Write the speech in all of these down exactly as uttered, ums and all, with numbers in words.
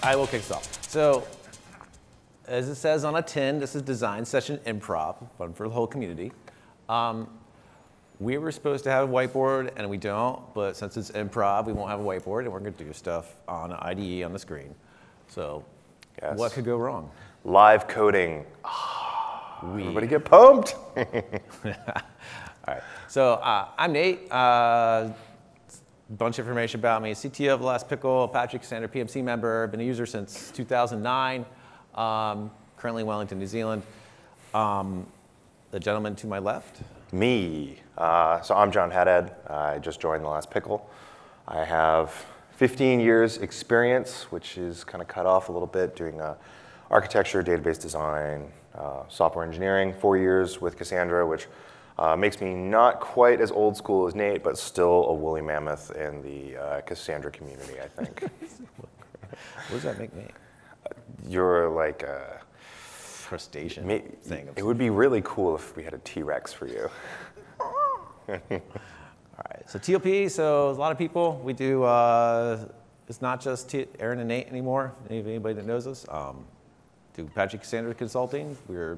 I will kick us off. So, as it says on a tin, this is design session improv, fun for the whole community. Um, we were supposed to have a whiteboard, and we don't, but since it's improv, we won't have a whiteboard, and we're going to do stuff on an I D E on the screen. So, yes. What could go wrong? Live coding. We. Everybody get pumped. All right. So, uh, I'm Nate. Uh, bunch of information about me. C T O of Last Pickle, Apache Cassandra P M C member. Been a user since two thousand nine. Um, currently in Wellington, New Zealand. Um, the gentleman to my left. Me. Uh, so I'm Jon Haddad. I just joined the Last Pickle. I have fifteen years experience, which is kind of cut off a little bit, doing uh, architecture, database design, uh, software engineering. Four years with Cassandra, which uh, makes me not quite as old school as Nate, but still a woolly mammoth in the uh, Cassandra community, I think. What does that make me? You're like a crustacean me, thing. It would be really cool if we had a T-Rex for you. All right, so T L P, so a lot of people, we do, uh, it's not just T Aaron and Nate anymore, anybody that knows us. Um, do Apache Cassandra Consulting. We're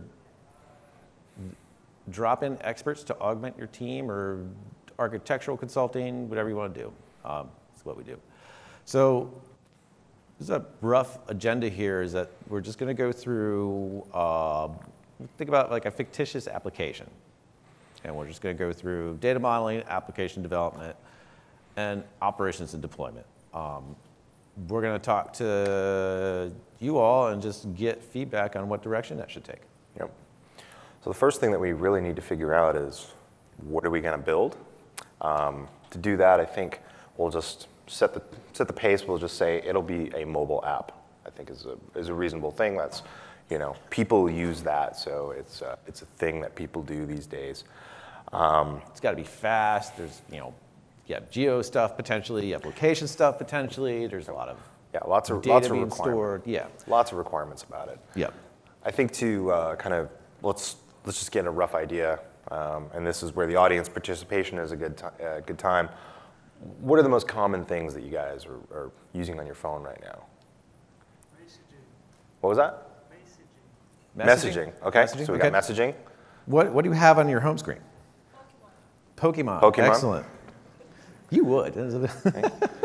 drop-in experts to augment your team, or architectural consulting, whatever you want to do. Um, that's what we do. So, there's a rough agenda here, is that we're just going to go through, uh, think about like a fictitious application. And we're just going to go through data modeling, application development, and operations and deployment. Um, we're going to talk to you all and just get feedback on what direction that should take. Yep. So the first thing that we really need to figure out is, what are we going to build? Um, to do that, I think we'll just set the, set the pace. We'll just say it'll be a mobile app, I think is a, is a reasonable thing. That's, you know, people use that, so it's a, it's a thing that people do these days. Um, it's got to be fast. There's, you know, you have geo stuff potentially, you have location stuff potentially. There's a lot of yeah, lots of data lots of being requirements. stored. Yeah, lots of requirements about it. Yep. I think to uh, kind of let's let's just get a rough idea, um, and this is where the audience participation is a good uh, good time. What are the most common things that you guys are, are using on your phone right now? Messaging. What was that? Messaging. Messaging. Okay. Messaging? So we okay. got messaging. What What do you have on your home screen? Pokemon. Pokemon. Excellent. You would. Okay.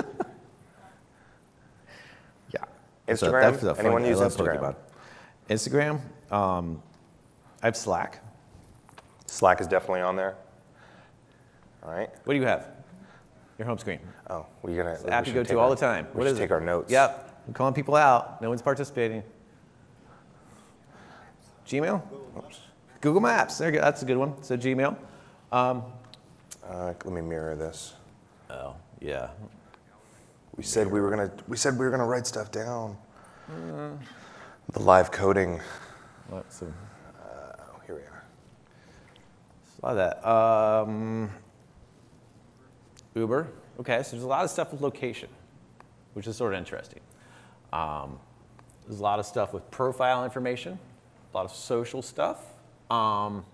Yeah. Instagram. So Anyone fun. use I love Instagram? Pokemon. Instagram. Um, I have Slack. Slack is definitely on there. All right. What do you have? Your home screen. Oh, we're gonna. It's the app you go to all the time. We What should is take it? our notes. Yep. I'm calling people out. No one's participating. Gmail? Oops. Google Maps. There you go. That's a good one. So Gmail. Um, Uh, let me mirror this. oh, yeah. We said we were gonna. We said we were gonna write stuff down. Uh, the live coding. Lots of, Uh, oh, here we are. a lot of that. Um, Uber. Okay, so there's a lot of stuff with location, which is sort of interesting. Um, there's a lot of stuff with profile information, a lot of social stuff. Um,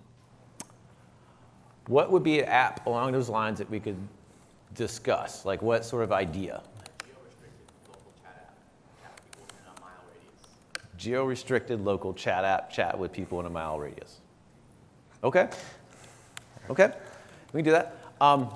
what would be an app along those lines that we could discuss? Like what sort of idea? Geo-restricted local chat app, chat with people in a mile radius. Okay. Okay, we can do that. Um,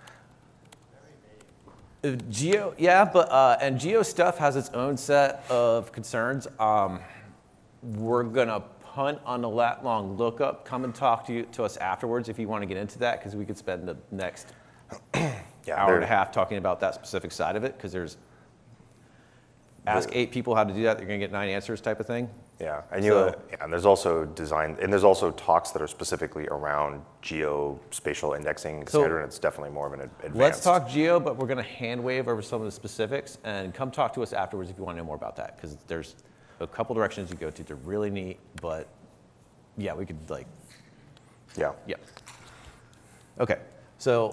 Geo, yeah, but uh, and geo stuff has its own set of concerns. Um, we're gonna punt on the lat long lookup. Come and talk to you to us afterwards if you want to get into that, because we could spend the next Yeah, hour there- and a half talking about that specific side of it. Because there's ask eight people how to do that, you're gonna get nine answers type of thing. Yeah, and you So- uh, yeah, and there's also design, and there's also talks that are specifically around geospatial indexing, et So- cetera, and it's definitely more of an ad- advanced. Let's talk geo, but we're going to hand wave over some of the specifics, and come talk to us afterwards if you want to know more about that, because there's a couple directions you go to. They're really neat, but yeah, we could like, Yeah. yeah. Okay, so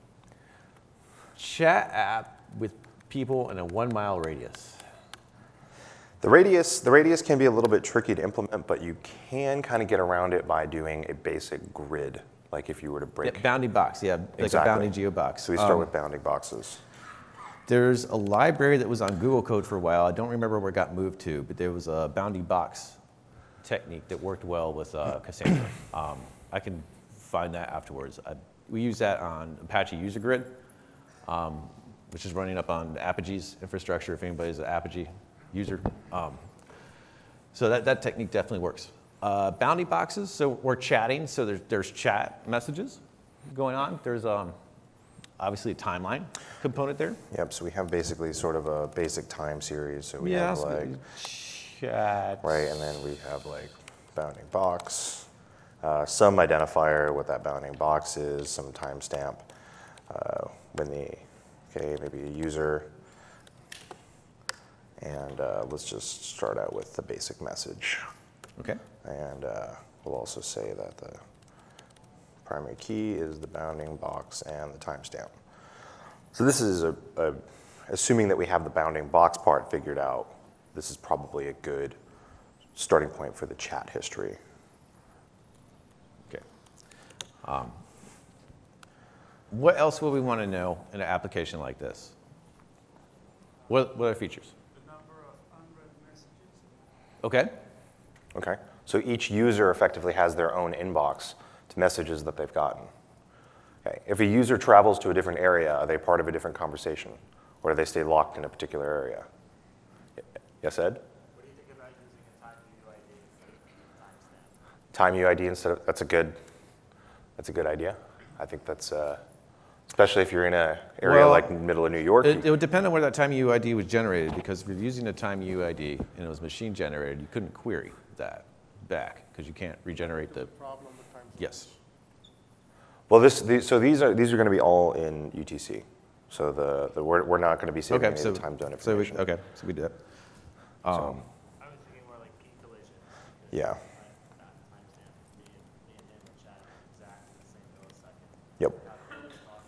chat app with people in a one mile radius. The radius, the radius can be a little bit tricky to implement, but you can kind of get around it by doing a basic grid, like if you were to break. Yeah, bounding box, yeah, like Exactly. a bounding geo box. So we start Um, with bounding boxes. There's a library that was on Google Code for a while. I don't remember where it got moved to, but there was a bounding box technique that worked well with uh, Cassandra. Um, I can find that afterwards. I, we use that on Apache User Grid, um, which is running up on Apache's infrastructure, if anybody's an Apache user. Um, so that, that technique definitely works. Uh, bounding boxes, so we're chatting, so there's, there's chat messages going on. There's um, obviously a timeline component there. Yep, so we have basically sort of a basic time series. So we Yeah, have so like, chat. right, and then we have like bounding box, uh, some identifier, what that bounding box is, some timestamp, uh, when the, okay, maybe a user, and uh, let's just start out with the basic message. Okay. And uh, we'll also say that the primary key is the bounding box and the timestamp. So this is a, a, assuming that we have the bounding box part figured out, this is probably a good starting point for the chat history. Okay. Um, what else would we want to know in an application like this? What, what are features? The number of unread messages. Okay. Okay, so each user effectively has their own inbox to messages that they've gotten. Okay, if a user travels to a different area, are they part of a different conversation? Or do they stay locked in a particular area? Yes, Ed? What do you think about using a time U I D instead of a timestamp? Time U I D instead of, that's a good, that's a good idea. I think that's, uh, especially if you're in an area Well, like middle of New York. It, it you, would depend on where that time U I D was generated, because if you're using a time U I D and it was machine generated, you couldn't query that back because you can't regenerate the. Problem with time. Yes. well, this, these, so these are, these are going to be all in U T C. So the, the we're, we're not going to be saving Okay. any So, of the time zone so we, information. okay. So we did that. Um, I was thinking more like key collision. Yeah. Like that timestamp, me and, me and him were chatting exactly the same millisecond. Yep. How the clock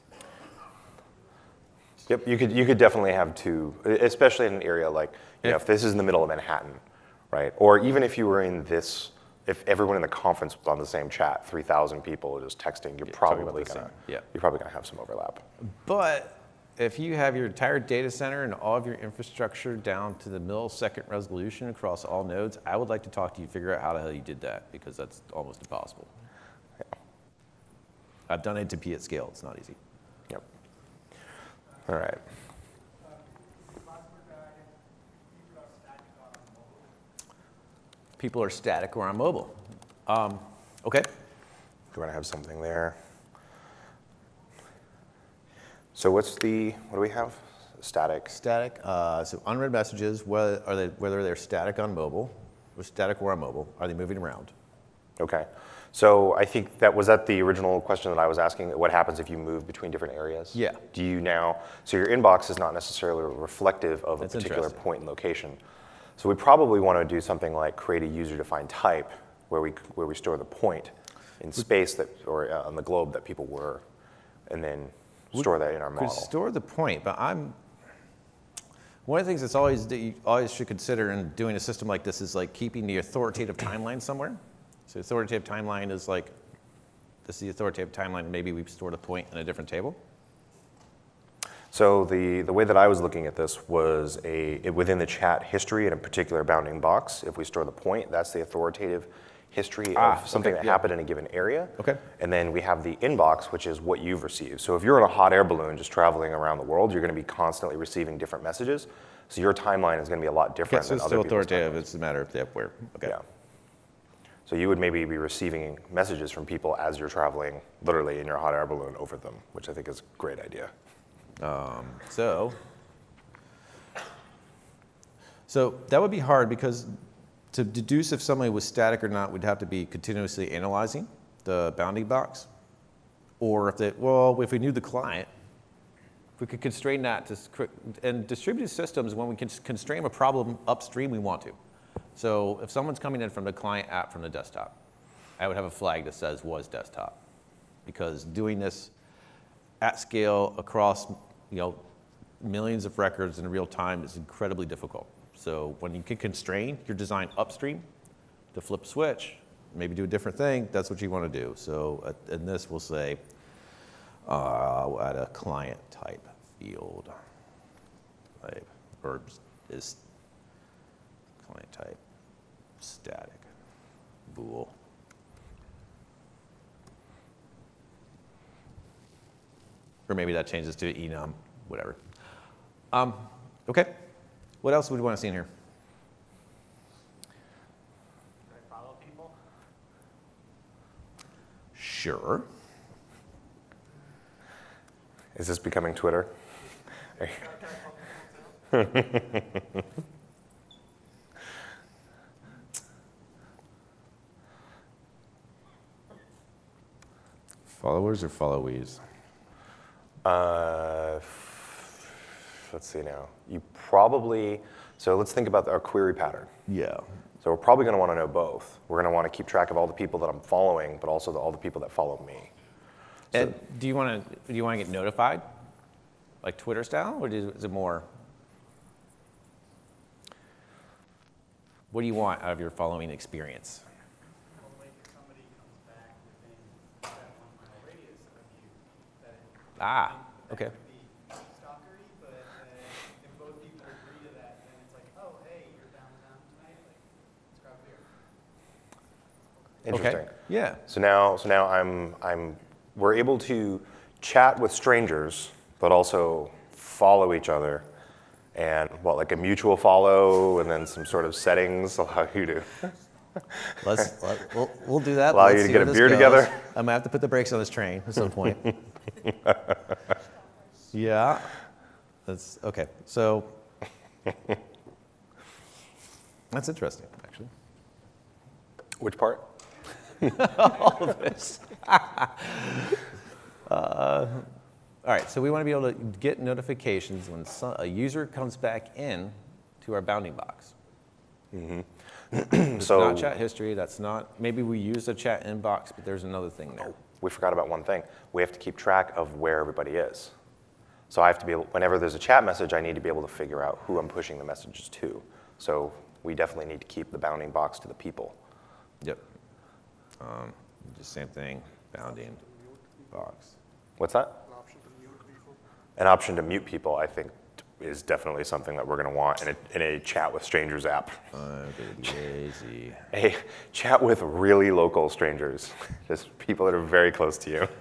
is. Yep, you could, you could definitely have two, especially in an area like, you know, If- if this is in the middle of Manhattan, right? Or even if you were in this, if everyone in the conference was on the same chat, three thousand people just texting, you're Yeah, talking probably about the gonna, same, yeah. you're probably gonna have some overlap. But if you have your entire data center and all of your infrastructure down to the millisecond resolution across all nodes, I would like to talk to you, figure out how the hell you did that, because that's almost impossible. I've done A to P at scale. It's not easy. Yep. All right. People are static or on mobile. Um, okay. You wanna have something there. So what's the, what do we have? Static. Static. Uh, so unread messages, whether, are they, whether they're static on mobile, or static or on mobile, are they moving around? Okay. So I think that, was that the original question that I was asking? What happens if you move between different areas? Yeah. Do you now, so your inbox is not necessarily reflective of a That's particular interesting. point and location. So we probably want to do something like create a user-defined type where we, where we store the point in space that, or uh, on the globe that people were, and then store that in our Could model. store the point, but I'm, one of the things that's always, that you always should consider in doing a system like this is like keeping the authoritative timeline somewhere. So authoritative timeline is like, this is the authoritative timeline, and maybe we store the point in a different table. So the, the way that I was looking at this was a, it, within the chat history in a particular bounding box, if we store the point, that's the authoritative history Ah, of something okay, that yeah. happened in a given area. Okay. And then we have the inbox, which is what you've received. So if you're in a hot air balloon just traveling around the world, you're going to be constantly receiving different messages. So your timeline is going to be a lot Okay, different so than it's other still people's authoritative, timelines. it's a matter of yeah, where, okay. Yeah. So you would maybe be receiving messages from people as you're traveling literally in your hot air balloon over them, which I think is a great idea. Um, so, so that would be hard because to deduce if somebody was static or not, we'd have to be continuously analyzing the bounding box. Or if they, well, if we knew the client, if we could constrain that to, and distributed systems, when we can constrain a problem upstream, we want to. So if someone's coming in from the client app from the desktop, I would have a flag that says was desktop. Because doing this at scale across, you know, millions of records in real time is incredibly difficult. So when you can constrain your design upstream to flip a switch, maybe do a different thing, that's what you want to do. So uh, in this, we'll say, uh, we'll add a client type field. type, or is client type static bool. Or maybe that changes to enum, whatever. Um, okay, what else would we want to see in here? Should I follow people? Sure. Is this becoming Twitter? Followers or followees? Uh, let's see now. You probably, so let's think about our query pattern. Yeah. So we're probably going to want to know both. We're going to want to keep track of all the people that I'm following, but also the, all the people that follow me. So, And do you want to do you want to get notified, like Twitter style, or is is it more? What do you want out of your following experience? Well, like if somebody comes back within that one mile radius of you, that it, Ah, that okay. could be stalkery, but uh, if both people agree to that, then it's like, oh, hey, you're downtown tonight, like, let's grab a beer. interesting. Okay. Yeah. So now, so now I'm, I'm, we're able to chat with strangers, but also follow each other. And what, like a mutual follow, and then some sort of settings allow you to. Let's let, we'll, we'll do that. Allow Let's you to see get where a this beer goes. together? I'm gonna have to put the brakes on this train at some point. Yeah. That's okay. So that's interesting, actually. Which part? All of this. uh, all right, so we want to be able to get notifications when some, a user comes back in to our bounding box. Mm-hmm. It's So not chat history. That's not. Maybe we use a chat inbox, but there's another thing there. we forgot about one thing. We have to keep track of where everybody is. So I have to be able, whenever there's a chat message, I need to be able to figure out who I'm pushing the messages to. So we definitely need to keep the bounding box to the people. Yep. Um, just same thing. Bounding box. What's that? An option to mute people. An option to mute people, I think, is definitely something that we're going to want in a, in a chat with strangers app. I'm gonna be lazy. A chat with really local strangers, just people that are very close to you.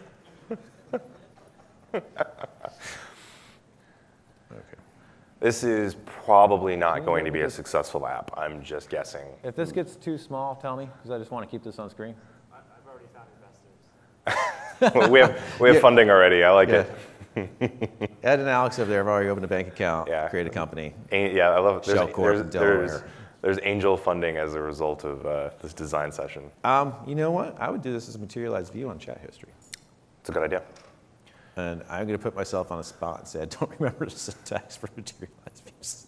Okay. This is probably not going to be a successful app. I'm just guessing. If this gets too small, tell me, because I just want to keep this on screen. I- I've already found investors. we have we have Yeah. funding already. I like Yeah. it. Ed and Alex over there have already opened a bank account, Yeah. create a company. An- Yeah, I love it. There's, Shell Corp there's, in there's, Delaware. there's angel funding as a result of uh, this design session. Um, you know what? I would do this as a materialized view on chat history. It's a good idea. And I'm going to put myself on a spot and say I don't remember the syntax for materialized views.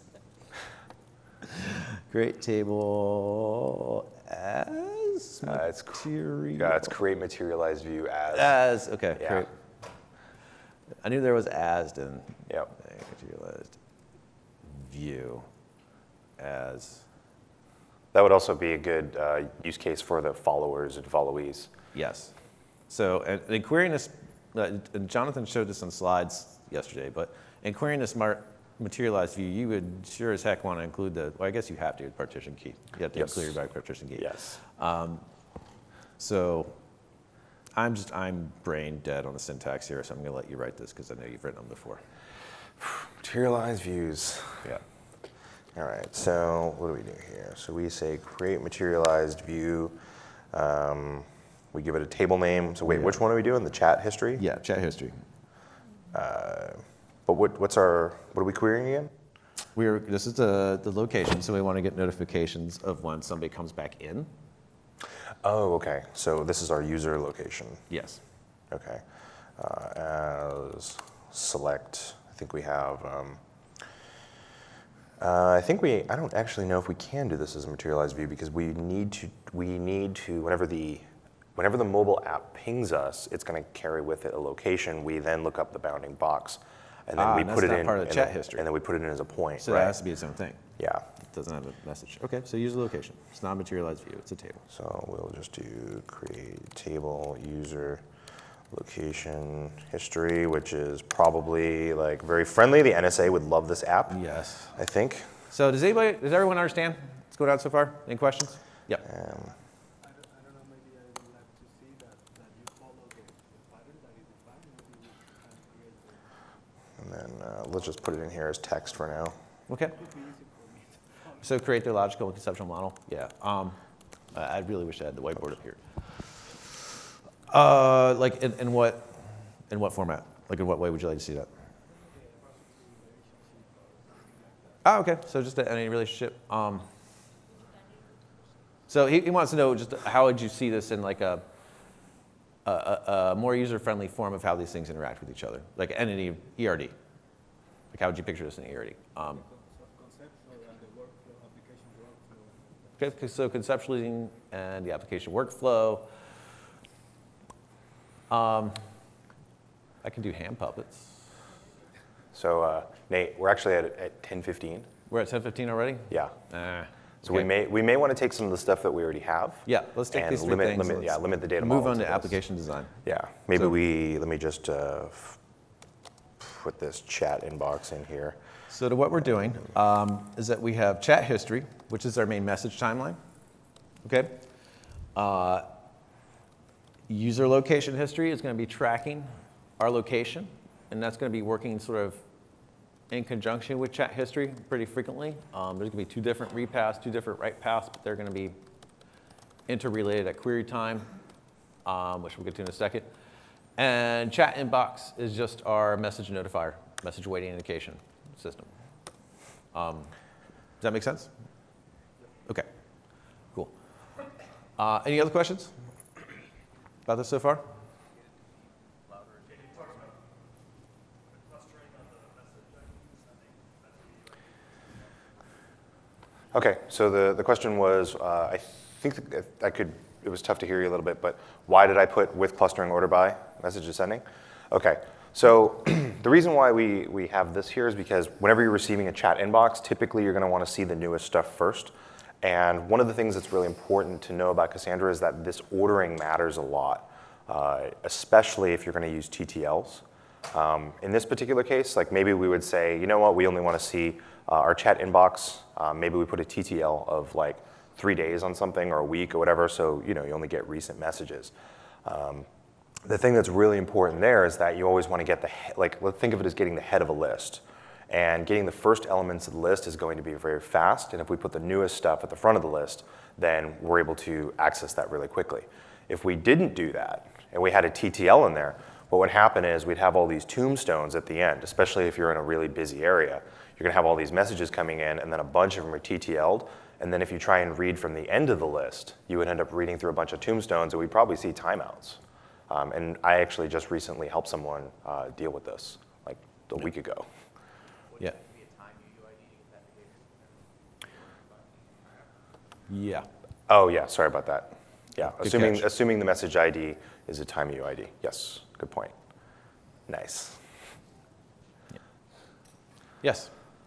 Create table as Uh, it's cr- material. Yeah, it's create materialized view as. As, okay, Yeah. create. I knew there was as in Yep. materialized view as. That would also be a good uh, use case for the followers and followees. Yes. So, and, and querying this, uh, and Jonathan showed this on slides yesterday, but in querying this mar- materialized view, you would sure as heck want to include the, well, I guess you have to, partition key. You have to Yes. include your by partition key. Yes. Um, so, I'm just, I'm brain dead on the syntax here, so I'm going to let you write this because I know you've written them before. Materialized views. Yeah. All right, so what do we do here? So we say create materialized view. Um, we give it a table name. So wait, Yeah. which one are we doing? The chat history? Yeah, chat history. Uh, but what, what's our, what are we querying again? We're, this is the, the location, so we want to get notifications of when somebody comes back in. Oh, okay. So this is our user location. Yes. Okay. Uh, as select, I think we have, um, uh, I think we, I don't actually know if we can do this as a materialized view because we need to, we need to, whenever the, whenever the mobile app pings us, it's going to carry with it a location. We then look up the bounding box and then Ah, we and put that's it not in. part of the and chat then- history. And then we put it in as a point, So right? that has to be its own thing. Yeah. It doesn't have a message. Okay, so use the location. It's not a materialized view, it's a table. So we'll just do create table user location history, which is probably like very friendly. The N S A would love this app, Yes. I think. So does anybody, does everyone understand what's going on so far? Any questions? Yep. Um, I don't, I don't know, maybe I would like to see that, that you follow the, the pattern that is defined, maybe you can create the, and then uh, let's just put it in here as text for now. Okay. it would be easy for me to follow. So create the logical and conceptual model. Yeah. Um, I I really wish I had the whiteboard up here. Uh, like in, in what in what format? Like in what way would you like to see that? Oh, okay. So just any relationship. Um, so he, he wants to know just how would you see this in like a a, a, a more user-friendly form of how these things interact with each other, like entity E R D. Like how would you picture this in E R D? Um, Conceptual and the workflow, application workflow. Okay, so conceptualizing and the application workflow. Um, I can do hand puppets. So uh, Nate, we're actually at, at ten fifteen. We're at ten fifteen already? Yeah. Ah, So we okay. may we may want to take some of the stuff that we already have. Yeah, let's take and these three limit, things. Limit, let's yeah, limit the data Move model on to this. application design. Yeah, maybe So- we let me just uh, f- put this chat inbox in here. So to what we're doing um, is that we have chat history, which is our main message timeline. Okay. Uh, user location history is going to be tracking our location, and that's going to be working sort of in conjunction with chat history pretty frequently. Um, there's going to be two different read paths, two different write paths, but they're going to be interrelated at query time, um, which we'll get to in a second. And chat inbox is just our message notifier, message waiting indication system. Um, does that make sense? Okay, cool. Uh, any other questions about this so far? Okay, so the, the question was, uh, I think that I could, it was tough to hear you a little bit, but why did I put with clustering order by message ascending? Okay, so the reason why we, we have this here is because whenever you're receiving a chat inbox, typically you're gonna wanna see the newest stuff first. And one of the things that's really important to know about Cassandra is that this ordering matters a lot, uh, especially if you're gonna use T T Ls. Um, in this particular case, like maybe we would say, you know what, we only wanna see uh, our chat inbox. Um, maybe we put a T T L of like three days on something or a week or whatever, so you know you only get recent messages. Um, the thing that's really important there is that you always want to get the, he- like let's think of it as getting the head of a list. And getting the first elements of the list is going to be very fast, and if we put the newest stuff at the front of the list, then we're able to access that really quickly. If we didn't do that, and we had a T T L in there, what would happen is we'd have all these tombstones at the end, especially if you're in a really busy area. You're gonna have all these messages coming in, and then a bunch of them are T T L'd, and then if you try and read from the end of the list, you would end up reading through a bunch of tombstones, and we'd probably see timeouts. Um, and I actually just recently helped someone uh, deal with this, like a week ago. Yeah. Yeah. Oh yeah, sorry about that. Yeah, Good assuming, catch. assuming the message I D is a time U I D. Yes, good point. Nice. Yes.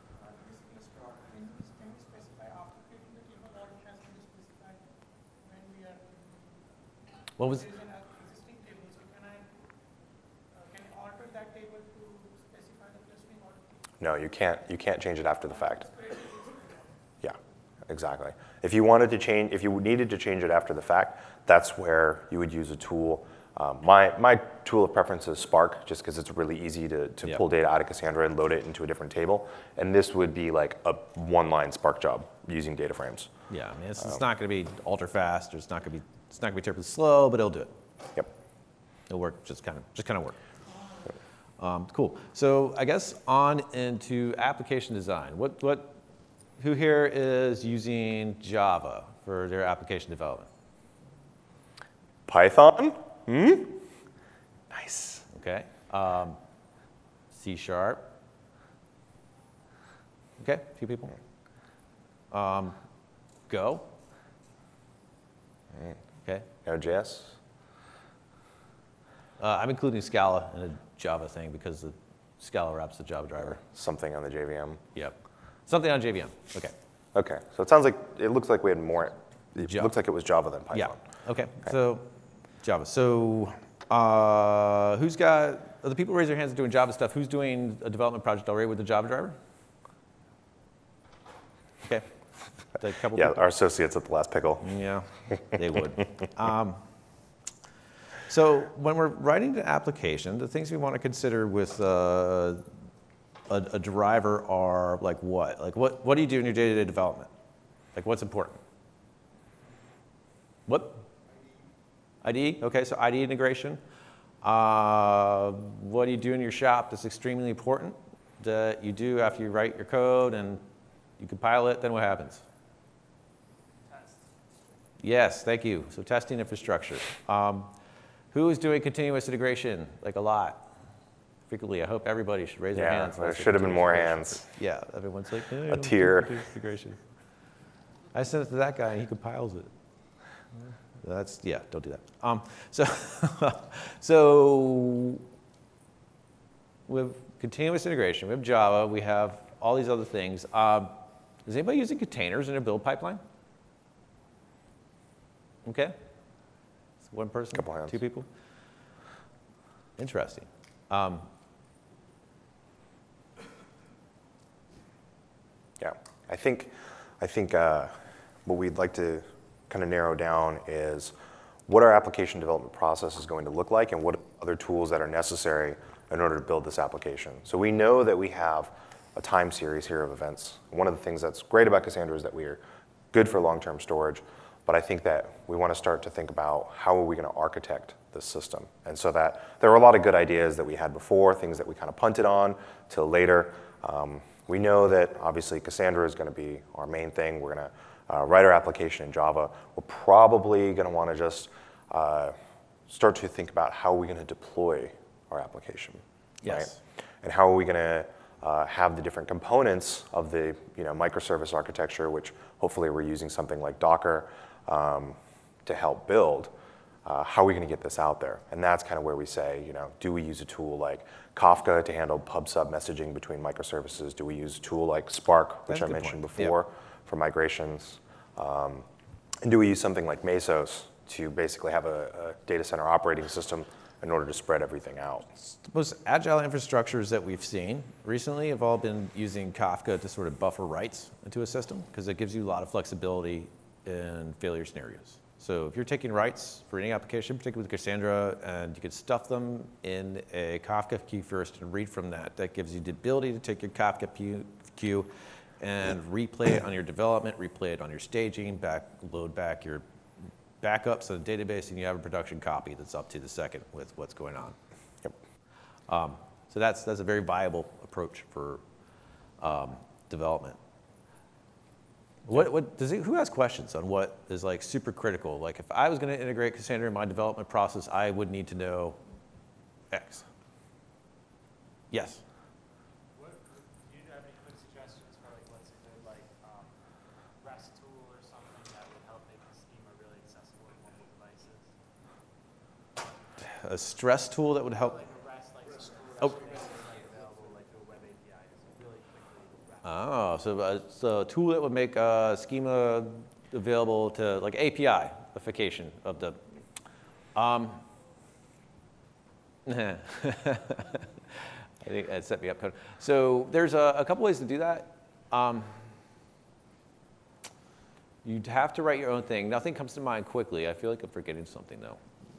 What was? There is an existing table, so can I, uh, can I alter that table to specify the clustering order? No, you can't, you can't change it after the fact. Yeah, exactly. If you wanted to change, if you needed to change it after the fact, that's where you would use a tool. Um, my, my tool of preference is Spark, just because it's really easy to, to Yep. pull data out of Cassandra and load it into a different table. And this would be like a one-line Spark job using data frames. Yeah, I mean, it's, it's not going to be ultra fast, or it's not going to be, it's not going to be terribly slow, but it'll do it. Yep. It'll work, just kind of, just kind of work. Um, cool. So I guess on into application design. What, what, who here is using Java for their application development? Python? Hmm? Nice. Okay. Um, C sharp. Okay, a few people. Um, Go. Okay. Node.js? Uh, I'm including Scala in a Java thing because the Scala wraps the Java driver. Something on the J V M. Yep. Something on J V M. Okay. Okay, so it sounds like, it looks like we had more, it Java. looks like it was Java than Python. Yeah. Okay. So Java. So Uh, who's got, are the people who raise their hands doing Java stuff, who's doing a development project already with the Java driver? Okay. A couple Yeah, people. our associates at the Last Pickle. Yeah, they would. um, so when we're writing an application, the things we want to consider with uh, a, a driver are like what? Like what, what do you do in your day-to-day development? Like what's important? What? I D E? Okay, so I D E integration. Uh, what do you do in your shop that's extremely important that you do after you write your code and you compile it, then what happens? Test. Yes, thank you. So testing infrastructure. Um, who is doing continuous integration? Like a lot. Frequently, I hope everybody should raise their Yeah, hands. there Like should have been continuous more integration. hands. Yeah, everyone's like, eh, I A don't do tier. continuous integration. I sent it to that guy and he compiles it. That's, yeah, don't do that. Um, so, so with continuous integration, we have Java, we have all these other things. Um, is anybody using containers in a build pipeline? Okay. So one person, Couple hands. two people. Interesting. Um, Yeah, I think, I think uh, what we'd like to kind of narrow down is what our application development process is going to look like and what other tools that are necessary in order to build this application. So we know that we have a time series here of events. One of the things that's great about Cassandra is that we are good for long-term storage, but I think that we want to start to think about how are we going to architect this system. And so that there were a lot of good ideas that we had before, things that we kind of punted on till later. Um, we know that obviously Cassandra is going to be our main thing. We're going to Uh, write our application in Java. We're probably going to want to just uh, start to think about how are we going to deploy our application, Yes. right? And how are we going to uh, have the different components of the you know microservice architecture, which hopefully we're using something like Docker um, to help build. Uh, how are we going to get this out there? And that's kind of where we say, you know, do we use a tool like Kafka to handle pub/sub messaging between microservices? Do we use a tool like Spark, which That's a I good mentioned point. before? Yep. For migrations? Um, and do we use something like Mesos to basically have a, a data center operating system in order to spread everything out? The most agile infrastructures that we've seen recently have all been using Kafka to sort of buffer writes into a system because it gives you a lot of flexibility in failure scenarios. So if you're taking writes for any application, particularly with Cassandra, and you could stuff them in a Kafka queue first and read from that, that gives you the ability to take your Kafka queue and replay it on your development, replay it on your staging, back, load back your backups on the database, and you have a production copy that's up to the second with what's going on. Yep. Um, so that's, that's a very viable approach for um, development. What, what does it, who has questions on what is like super critical? Like if I was going to integrate Cassandra in my development process, I would need to know X. Yes. What, do you have any quick suggestions for like what's a good like um, REST tool or something that would help make the schema really accessible to mobile devices? A stress tool that would help. Like a REST, like some Oh. REST services like available like through a web A P I, just really quickly. REST. Oh, so uh, it's a tool that would make uh, schema available to like A P I-ification of the. Um, I think that set me up code. So there's a, a couple ways to do that. Um, you'd have to write your own thing. Nothing comes to mind quickly. I feel like I'm forgetting something though.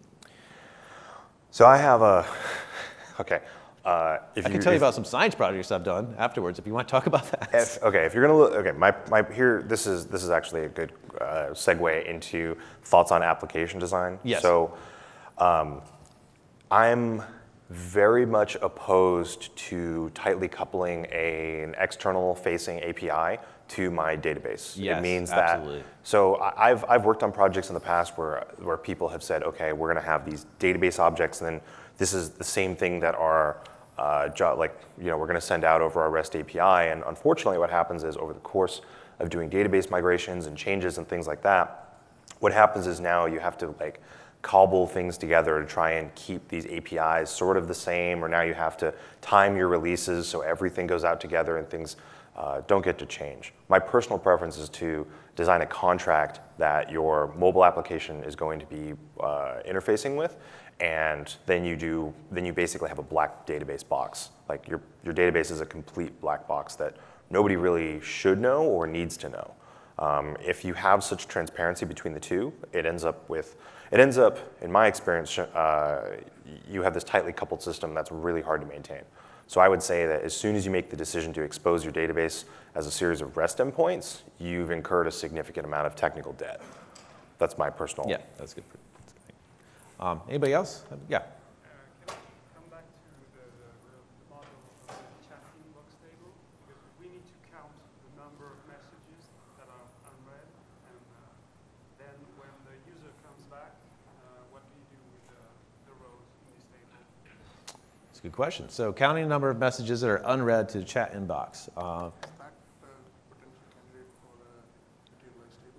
So I have a, okay. Uh, if I can tell you about some science projects I've done afterwards if you want to talk about that. If, okay, if you're gonna look, okay, my, my here, this is this is actually a good uh, segue into thoughts on application design. Yes. So, um, I'm very much opposed to tightly coupling a, an external-facing A P I to my database. Yes, it means absolutely. that. So I- I've I've worked on projects in the past where where people have said, okay, we're gonna have these database objects, and then this is the same thing that our Uh, jo- like, you know, we're going to send out over our REST A P I, and unfortunately what happens is over the course of doing database migrations and changes and things like that, what happens is now you have to like cobble things together to try and keep these A P Is sort of the same, or now you have to time your releases so everything goes out together and things uh, don't get to change. My personal preference is to design a contract that your mobile application is going to be uh, interfacing with, and then you do, then you basically have a black database box. Like your, your database is a complete black box that nobody really should know or needs to know. Um, if you have such transparency between the two, it ends up with, it ends up, in my experience, uh, you have this tightly coupled system that's really hard to maintain. So I would say that as soon as you make the decision to expose your database as a series of REST endpoints, you've incurred a significant amount of technical debt. That's my personal. Yeah, that's good. That's good. Um, anybody else? Yeah. Uh, can I come back to the, the, the model of the chat inbox table? Because we need to count the number of messages that are unread, and uh, then when the user comes back, uh, what do you do with the, the rows in this table? That's a good question. So counting the number of messages that are unread to the chat inbox. Uh, Is that the potential candidate for the materialized table?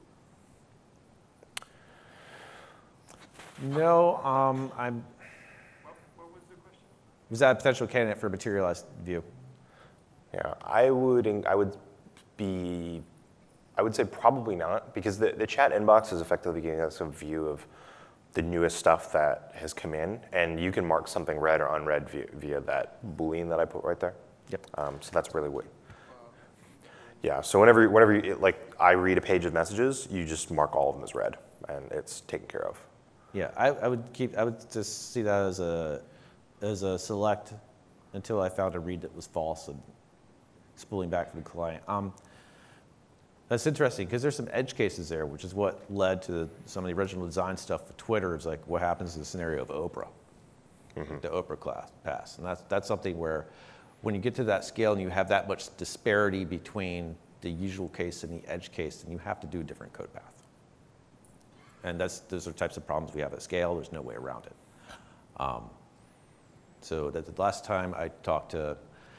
no, um, I'm. What, what was the question? Was that a potential candidate for a materialized view? Yeah, I would, I would be, I would say probably not, because the, the chat inbox is effectively giving us a view of the newest stuff that has come in, and you can mark something read or unread via, via that Boolean that I put right there. Yep. Um, so that's really what. Yeah. So whenever, whenever you, like I read a page of messages, you just mark all of them as read, and it's taken care of. Yeah, I, I would keep. I would just see that as a as a select until I found a read that was false and spooling back from the client. Um, that's interesting because there's some edge cases there, which is what led to some of the original design stuff for Twitter. Is like what happens in the scenario of Oprah, mm-hmm. the Oprah class pass, and that's that's something where when you get to that scale and you have that much disparity between the usual case and the edge case, then you have to do a different code path. And that's, those are types of problems we have at scale. There's no way around it. Um, so that the last time I talked to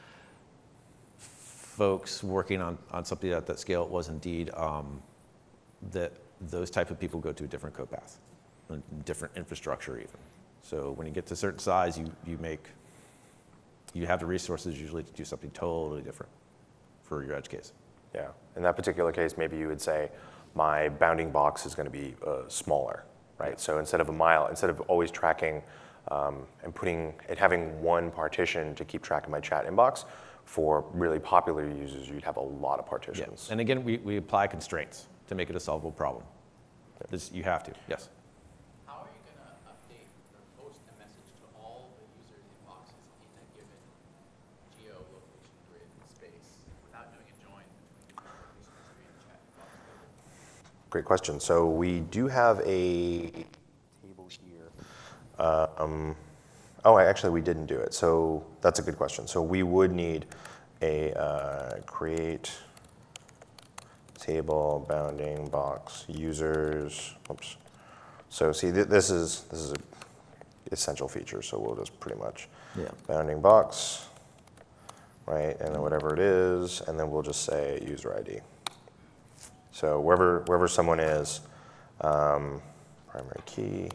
folks working on, on something at that scale, it was indeed um, that those type of people go to a different code path, a different infrastructure even. So when you get to a certain size, you, you make, you have the resources usually to do something totally different for your edge case. Yeah. In that particular case, maybe you would say, my bounding box is going to be uh, smaller, right? So instead of a mile, instead of always tracking um, and putting it having one partition to keep track of my chat inbox, for really popular users, you'd have a lot of partitions. Yeah. And again, we, we apply constraints to make it a solvable problem. This, you have to, yes. How are you going to update or post a message to all the users' inboxes in a given geolocation grid space without doing a join between the location history and chat inbox? Great question. So we do have a table here. Uh, um, oh, actually, we didn't do it. So that's a good question. So we would need a uh, create table bounding box users. Oops. So see, th this is this is a essential feature. So we'll just pretty much Yeah. bounding box, right? And then whatever it is, and then we'll just say user I D. So wherever, wherever someone is, um, primary key,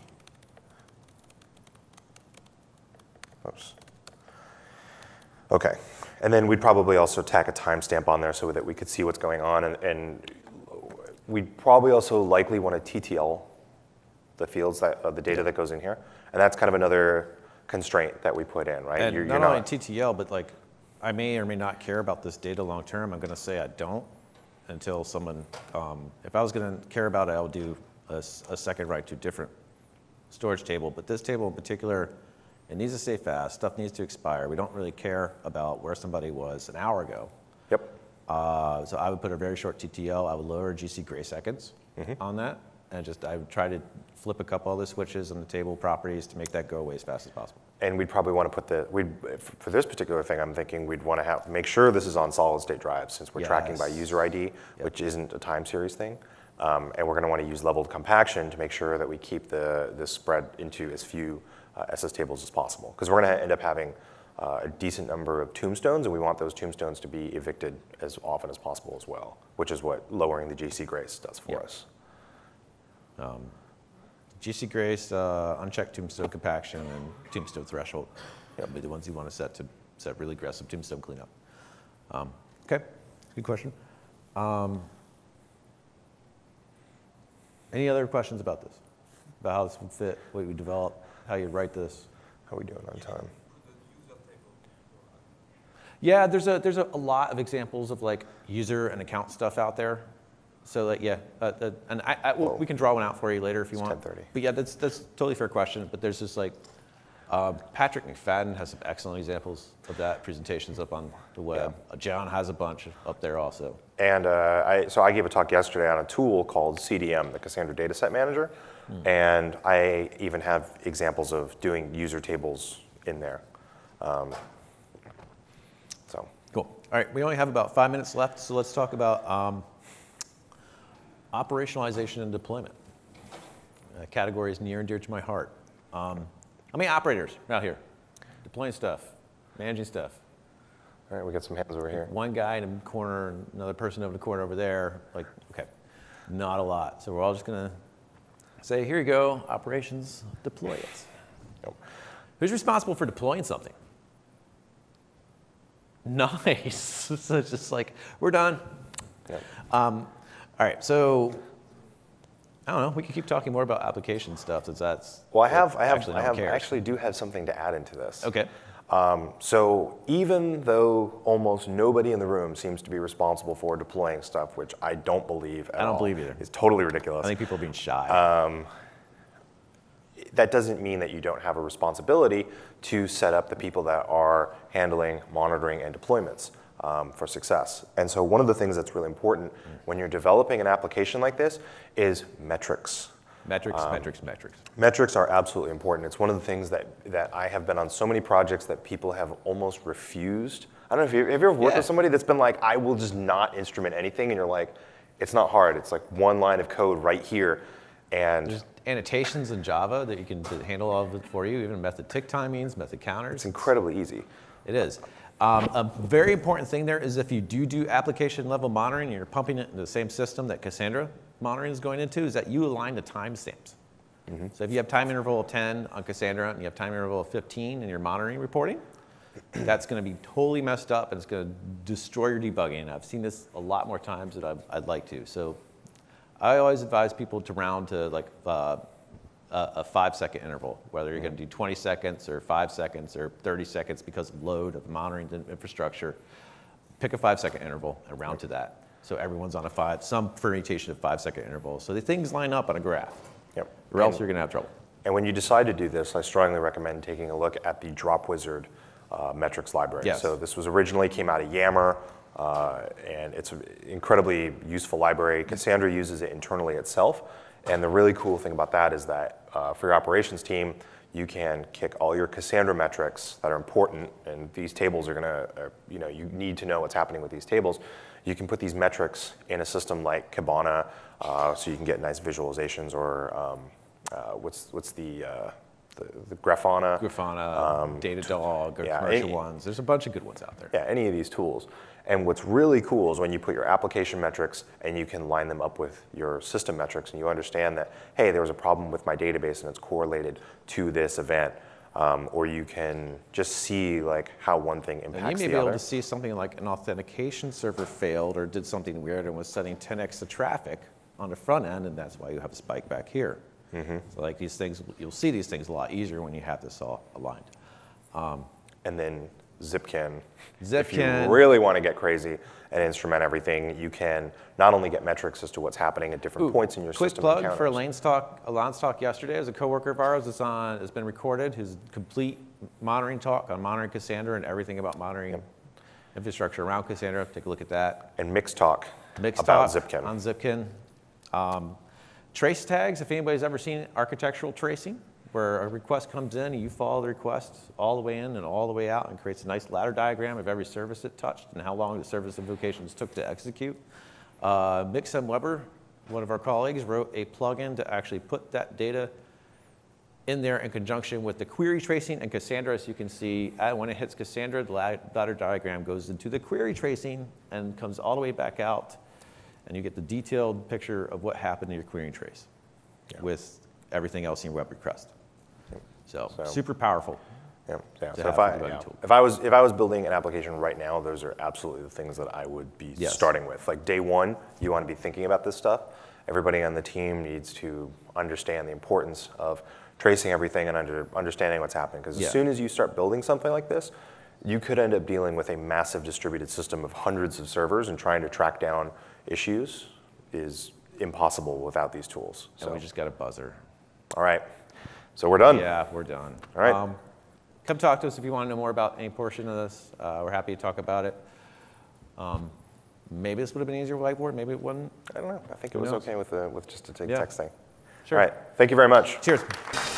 oops. Okay, and then we'd probably also tack a timestamp on there so that we could see what's going on, and, and we'd probably also likely want to T T L the fields, that uh, the data that goes in here, and that's kind of another constraint that we put in, right? And You're, not you're only T T L, but like, I may or may not care about this data long term. I'm going to say I don't. Until someone, um, if I was going to care about it, I would do a, a second write to a different storage table. But this table in particular, it needs to stay fast. Stuff needs to expire. We don't really care about where somebody was an hour ago. Yep. Uh, so I would put a very short T T L. I would lower G C gray seconds mm-hmm. on that. And just I would try to flip a couple other switches on the table properties to make that go away as fast as possible. And we'd probably want to put the, we'd, for this particular thing, I'm thinking we'd want to have, make sure this is on solid state drive since we're Yes. tracking by user I D, Yep. which isn't a time series thing. Um, and we're going to want to use leveled compaction to make sure that we keep the, this spread into as few uh, S S tables as possible. Because we're going to end up having uh, a decent number of tombstones, and we want those tombstones to be evicted as often as possible as well, which is what lowering the G C grace does for Yep. us. Um, G C grace, uh, unchecked tombstone compaction, and tombstone threshold. That'll be the ones you want to set to set really aggressive tombstone cleanup. Um, okay, good question. Um, any other questions about this? About how this would fit, what we develop? how you write this. How are we doing on time? Yeah, there's a there's a, a lot of examples of like user and account stuff out there. So like yeah, uh, uh, and I, I well, we can draw one out for you later if you It's want. ten thirty. But yeah, that's that's a totally fair question. But there's just like uh, Patrick McFadden has some excellent examples of that. Presentations up on the web. Yeah. Uh, Jon has a bunch up there also. And uh, I, so I gave a talk yesterday on a tool called C D M, the Cassandra Dataset Manager, mm. and I even have examples of doing user tables in there. Um, so cool. All right, we only have about five minutes left, so let's talk about um, operationalization and deployment. A category is near and dear to my heart. Um, how many operators out here? Deploying stuff, managing stuff. all right, we got some hands over here. One guy in the corner, and another person over the corner over there. Like, okay, not a lot. So we're all just gonna say, here you go, operations, deploy it. Yep. Who's responsible for deploying something? Nice. So it's just like, we're done. Yep. Um, all right, so I don't know. We can keep talking more about application stuff. Since that's Well, I have, I have, actually I no one have, cares. actually do have something to add into this. Okay. Um, so even though almost nobody in the room seems to be responsible for deploying stuff, which I don't believe at I don't all, believe either. It's totally ridiculous. I think people are being shy. Um, that doesn't mean that you don't have a responsibility to set up the people that are handling, monitoring, and deployments um, for success. And so one of the things that's really important when you're developing an application like this is metrics. metrics, um, metrics, metrics. Metrics are absolutely important. It's one of the things that, that I have been on so many projects that people have almost refused. I don't know if you have you ever worked Yeah. with somebody that's been like, I will just not instrument anything, and you're like, it's not hard. It's like one line of code right here, and There's annotations in Java that you can to handle all of it for you, even method tick timings, method counters. it's incredibly easy. It is. Um, a very important thing there is if you do do application level monitoring and you're pumping it into the same system that Cassandra monitoring is going into, is that you align the timestamps. Mm-hmm. So if you have time interval of ten on Cassandra and you have time interval of fifteen in your monitoring reporting, that's going to be totally messed up and it's going to destroy your debugging. I've seen this a lot more times than I've, I'd like to. So I always advise people to round to like uh, a, a five second interval, whether you're going to do twenty seconds or five seconds or thirty seconds because of load of monitoring infrastructure. Pick a five second interval and round to that. So everyone's on a five, some permutation of five second intervals. So the things line up on a graph, Yep. or else And- you're going to have trouble. And when you decide to do this, I strongly recommend taking a look at the Drop Wizard uh, metrics library. Yes. So this was originally came out of Yammer, uh, and it's an incredibly useful library. Cassandra uses it internally itself, and the really cool thing about that is that uh, for your operations team, you can kick all your Cassandra metrics that are important, and these tables are gonna, uh, you know, you need to know what's happening with these tables. You can put these metrics in a system like Kibana, uh, so you can get nice visualizations, or um, uh, what's what's the, uh, the the Grafana? Grafana, Um, Datadog, or yeah, commercial any- ones. There's a bunch of good ones out there. Yeah, any of these tools. And what's really cool is when you put your application metrics and you can line them up with your system metrics, and you understand that, hey, there was a problem with my database and it's correlated to this event. Um, or you can just see like how one thing impacts And you may the be able other. to see something like an authentication server failed or did something weird and was sending ten x the traffic on the front end, and that's why you have a spike back here. Mm-hmm. So like these things, you'll see these things a lot easier when you have this all aligned. Um, And then Zipkin. Zipkin. If you really want to get crazy and instrument everything, you can not only get metrics as to what's happening at different Ooh, points in your quick system. plug encounters. for Elaine's talk. Elaine's talk yesterday as a coworker of ours. It's on. It's been recorded. His complete monitoring talk on monitoring Cassandra and everything about monitoring Yep. infrastructure around Cassandra. Take a look at that. And mixed talk Mixed about talk Zipkin. on Zipkin. Um, trace tags. If anybody's ever seen architectural tracing, where a request comes in and you follow the request all the way in and all the way out and creates a nice ladder diagram of every service it touched and how long the service invocations took to execute. Uh, Mixem Weber, one of our colleagues, wrote a plugin to actually put that data in there in conjunction with the query tracing and Cassandra. As you can see, uh, when it hits Cassandra, the ladder diagram goes into the query tracing and comes all the way back out, and you get the detailed picture of what happened in your querying trace Yeah. with everything else in your web request. So, So- super powerful. Yeah, yeah. to So have if I, for debugging yeah. tool. if I was if I was building an application right now, those are absolutely the things that I would be Yes. starting with. Like day one, you want to be thinking about this stuff. Everybody on the team needs to understand the importance of tracing everything and under, understanding what's happening. Because Yeah. as soon as you start building something like this, you could end up dealing with a massive distributed system of hundreds of servers, and trying to track down issues is impossible without these tools. So we just got a buzzer. All right, so we're done. Yeah, we're done. All right. Um, come talk to us if you want to know more about any portion of this. Uh, we're happy to talk about it. Um, maybe this would have been easier with whiteboard. Maybe it wouldn't. I don't know. I think it Who was knows? okay with the with just a Yeah. text thing. Sure. All right. Thank you very much. Cheers.